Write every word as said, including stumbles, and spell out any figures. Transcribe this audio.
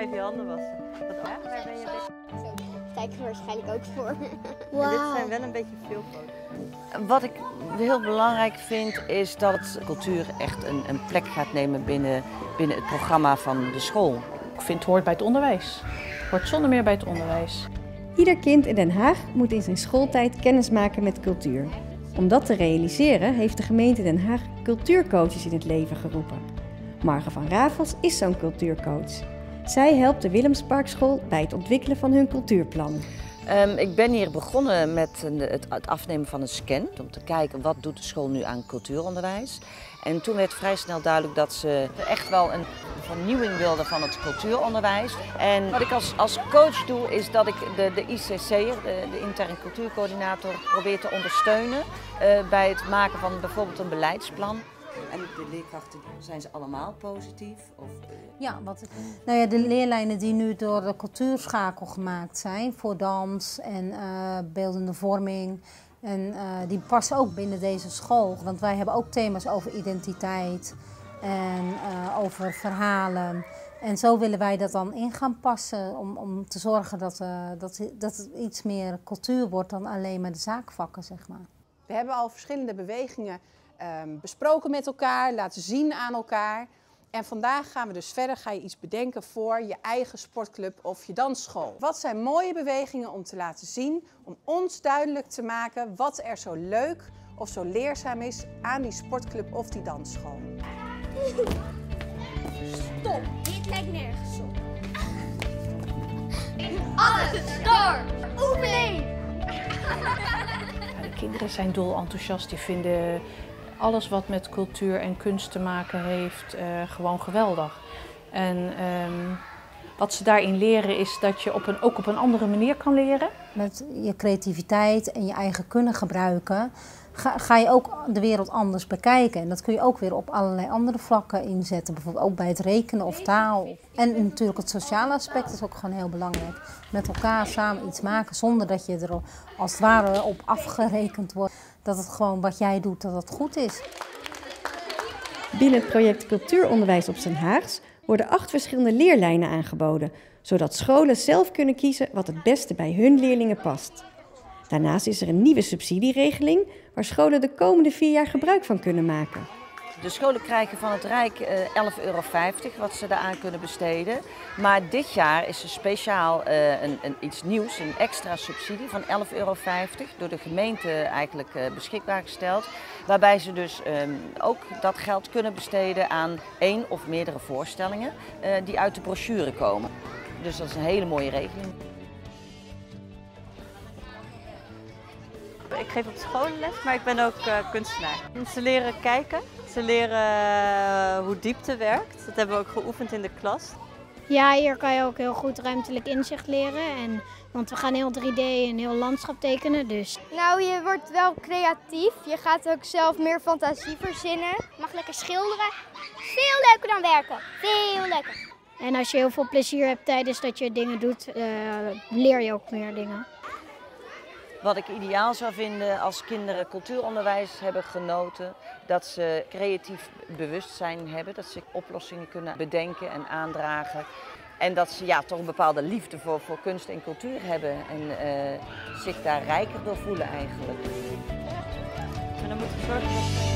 even je handen wassen. Wat, ja, waar ben je Zo, sta ik er waarschijnlijk ook voor. Wow. En dit zijn wel een beetje veel foto's. Wat ik heel belangrijk vind is dat cultuur echt een, een plek gaat nemen binnen, binnen het programma van de school. Ik vind het hoort bij het onderwijs. Het hoort zonder meer bij het onderwijs. Ieder kind in Den Haag moet in zijn schooltijd kennis maken met cultuur. Om dat te realiseren heeft de gemeente Den Haag cultuurcoaches in het leven geroepen. Marge van Ravels is zo'n cultuurcoach. Zij helpt de Willemsparkschool bij het ontwikkelen van hun cultuurplan. Um, ik ben hier begonnen met een, het, het afnemen van een scan, om te kijken wat doet de school nu aan cultuuronderwijs. En toen werd vrij snel duidelijk dat ze echt wel een vernieuwing wilden van het cultuuronderwijs. En wat ik als, als coach doe is dat ik de, de I C C'er, de, de interne cultuurcoördinator, probeer te ondersteunen uh, bij het maken van bijvoorbeeld een beleidsplan. En de leerkrachten, zijn ze allemaal positief? Of, uh... Ja, wat, nou ja, de leerlijnen die nu door de cultuurschakel gemaakt zijn voor dans en uh, beeldende vorming. En uh, die passen ook binnen deze school. Want wij hebben ook thema's over identiteit en uh, over verhalen. En zo willen wij dat dan in gaan passen om, om te zorgen dat, uh, dat, dat het iets meer cultuur wordt dan alleen maar de zaakvakken, zeg maar. We hebben al verschillende bewegingen um, besproken met elkaar, laten zien aan elkaar. En vandaag gaan we dus verder, ga je iets bedenken voor je eigen sportclub of je dansschool. Wat zijn mooie bewegingen om te laten zien, om ons duidelijk te maken wat er zo leuk of zo leerzaam is aan die sportclub of die dansschool. Stop, dit lijkt nergens op. Alles door, oefening! De kinderen zijn dolenthousiast, die vinden alles wat met cultuur en kunst te maken heeft, uh, gewoon geweldig. En um, wat ze daarin leren is dat je op een, ook op een andere manier kan leren. Met je creativiteit en je eigen kunnen gebruiken, ga, ga je ook de wereld anders bekijken. En dat kun je ook weer op allerlei andere vlakken inzetten. Bijvoorbeeld ook bij het rekenen of taal. En natuurlijk het sociale aspect is ook gewoon heel belangrijk. Met elkaar samen iets maken zonder dat je er als het ware op afgerekend wordt. Dat het gewoon wat jij doet, dat het goed is. Binnen het project Cultuuronderwijs op zijn Haags worden acht verschillende leerlijnen aangeboden, zodat scholen zelf kunnen kiezen wat het beste bij hun leerlingen past. Daarnaast is er een nieuwe subsidieregeling waar scholen de komende vier jaar gebruik van kunnen maken. De scholen krijgen van het Rijk elf euro vijftig wat ze daaraan kunnen besteden. Maar dit jaar is er speciaal uh, een, een, iets nieuws, een extra subsidie van elf euro vijftig door de gemeente eigenlijk uh, beschikbaar gesteld. Waarbij ze dus um, ook dat geld kunnen besteden aan één of meerdere voorstellingen uh, die uit de brochure komen. Dus dat is een hele mooie regeling. Ik geef op scholenles, maar ik ben ook uh, kunstenaar. Ze leren kijken, ze leren uh, hoe diepte werkt. Dat hebben we ook geoefend in de klas. Ja, hier kan je ook heel goed ruimtelijk inzicht leren. En, want we gaan heel drie D en heel landschap tekenen. Dus. Nou, je wordt wel creatief. Je gaat ook zelf meer fantasie verzinnen. Je mag lekker schilderen. Veel leuker dan werken. Veel leuker. En als je heel veel plezier hebt tijdens dat je dingen doet, uh, leer je ook meer dingen. Wat ik ideaal zou vinden als kinderen cultuuronderwijs hebben genoten, dat ze creatief bewustzijn hebben, dat ze oplossingen kunnen bedenken en aandragen. En dat ze ja, toch een bepaalde liefde voor, voor kunst en cultuur hebben en uh, zich daar rijker door voelen eigenlijk. En dan moeten we zorgen dat